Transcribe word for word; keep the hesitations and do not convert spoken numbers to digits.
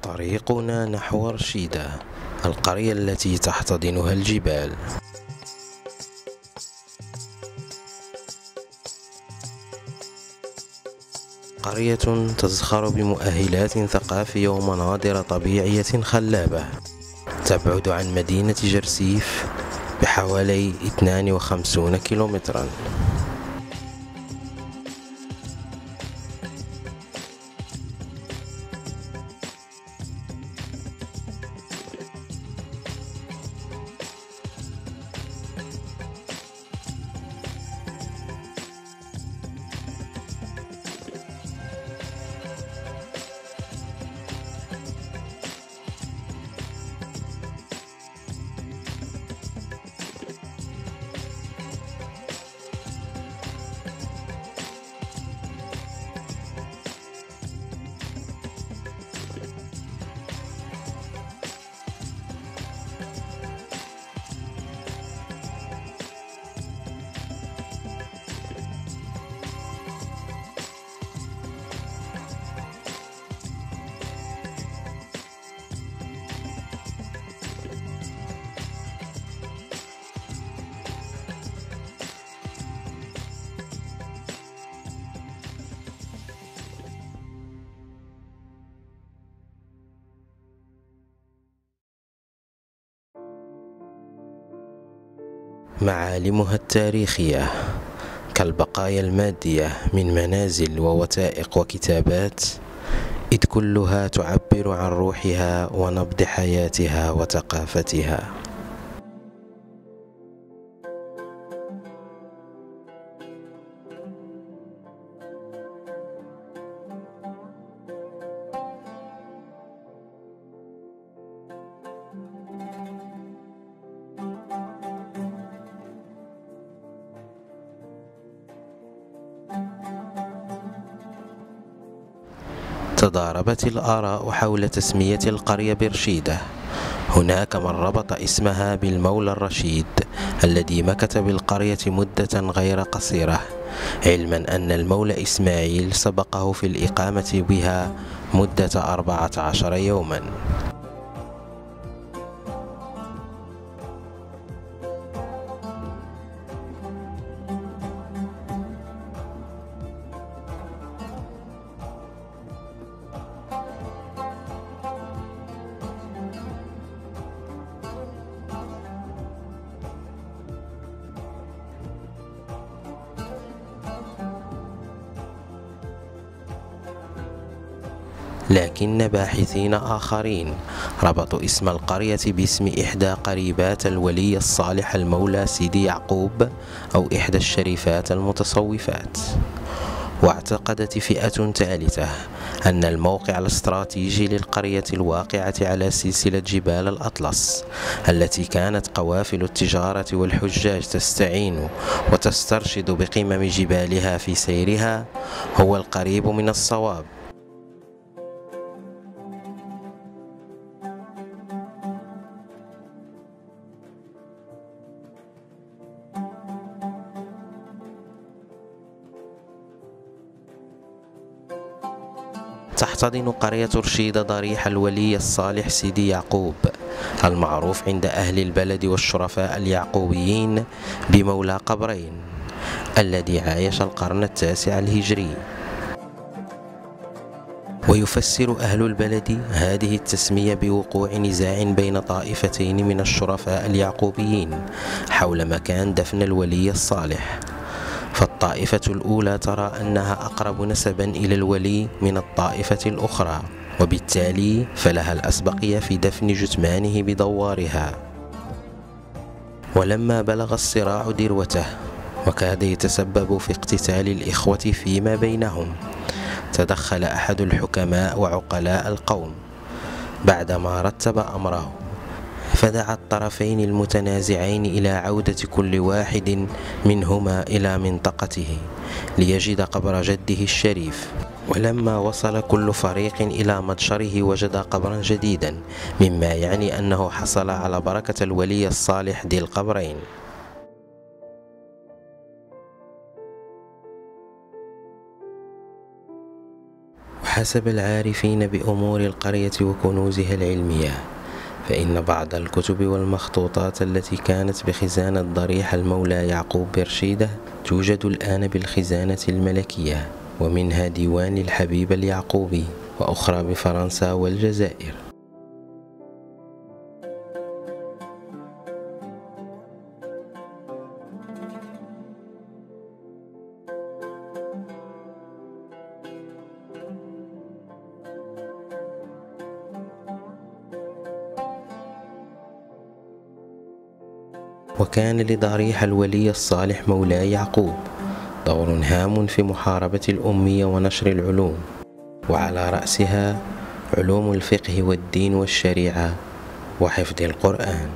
طريقنا نحو رشيدة، القرية التي تحتضنها الجبال. قرية تزخر بمؤهلات ثقافية ومناظر طبيعية خلابة، تبعد عن مدينة جرسيف بحوالي اثنين وخمسين كيلومترا. معالمها التاريخية كالبقايا المادية من منازل ووثائق وكتابات، إذ كلها تعبر عن روحها ونبض حياتها وثقافتها. تضاربت الآراء حول تسمية القرية برشيدة. هناك من ربط اسمها بالمولى الرشيد الذي مكث بالقرية مدة غير قصيرة، علما أن المولى إسماعيل سبقه في الإقامة بها مدة أربعة عشر يوما. لكن باحثين آخرين ربطوا اسم القرية باسم إحدى قريبات الولي الصالح المولى سيدي يعقوب أو إحدى الشريفات المتصوفات. واعتقدت فئة ثالثة أن الموقع الاستراتيجي للقرية الواقعة على سلسلة جبال الأطلس التي كانت قوافل التجارة والحجاج تستعين وتسترشد بقمم جبالها في سيرها هو القريب من الصواب. تحتضن قرية رشيدة ضريح الولي الصالح سيدي يعقوب المعروف عند أهل البلد والشرفاء اليعقوبيين بمولى قبرين، الذي عايش القرن التاسع الهجري. ويفسر أهل البلد هذه التسمية بوقوع نزاع بين طائفتين من الشرفاء اليعقوبيين حول مكان دفن الولي الصالح، فالطائفة الأولى ترى أنها أقرب نسبا إلى الولي من الطائفة الأخرى، وبالتالي فلها الأسبقية في دفن جثمانه بدوارها. ولما بلغ الصراع ذروته وكاد يتسبب في اقتتال الإخوة فيما بينهم، تدخل أحد الحكماء وعقلاء القوم بعدما رتب أمره، فدعا الطرفين المتنازعين إلى عودة كل واحد منهما إلى منطقته ليجد قبر جده الشريف. ولما وصل كل فريق إلى مدشره وجد قبرا جديدا، مما يعني أنه حصل على بركة الولي الصالح ذي القبرين. وحسب العارفين بأمور القرية وكنوزها العلمية، فإن بعض الكتب والمخطوطات التي كانت بخزانة ضريح المولى يعقوب برشيدة توجد الآن بالخزانة الملكية، ومنها ديوان الحبيب اليعقوبي، وأخرى بفرنسا والجزائر. وكان لضريح الولي الصالح مولاي يعقوب دور هام في محاربة الأمية ونشر العلوم، وعلى رأسها علوم الفقه والدين والشريعة وحفظ القرآن.